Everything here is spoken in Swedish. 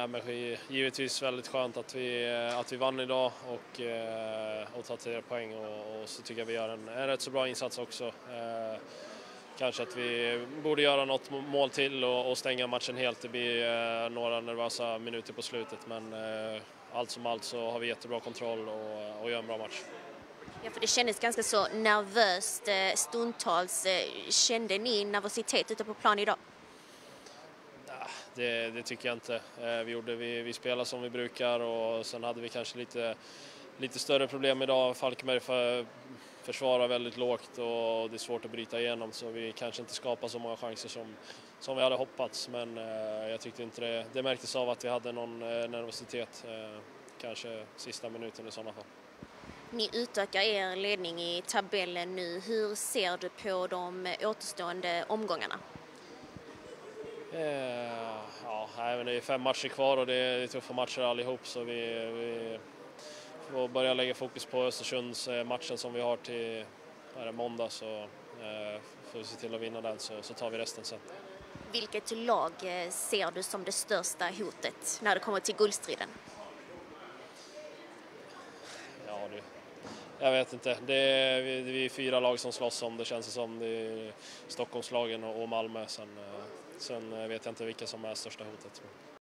nej, men givetvis väldigt skönt att vi vann idag och tar 3 poäng och så tycker jag vi gör en rätt så bra insats också. Kanske att vi borde göra något mål till och stänga matchen helt. Det blir några nervösa minuter på slutet, men allt som allt så har vi jättebra kontroll och gör en bra match. Ja, för det kändes ganska så nervöst stundtals. Kände ni nervositet ute på plan idag? Det tycker jag inte. Vi spelar som vi brukar och sen hade vi kanske lite större problem idag. Falkenberg försvarar väldigt lågt och det är svårt att bryta igenom, så vi kanske inte skapar så många chanser som vi hade hoppats, men jag tyckte inte det märktes av att vi hade någon nervositet, kanske sista minuten i sådana fall. Ni utökar er ledning i tabellen nu. Hur ser du på de återstående omgångarna? Ja, det är 5 matcher kvar och det är tuffa matcher allihop, så vi får börja lägga fokus på Östersunds matchen som vi har till måndag, så får vi se till att vinna den, så tar vi resten sen. Vilket lag ser du som det största hotet när det kommer till guldstriden? Ja, jag vet inte. Vi är 4 lag som slåss om det, känns det som. Det är Stockholmslagen och Malmö. Sen vet jag inte vilka som är största hotet.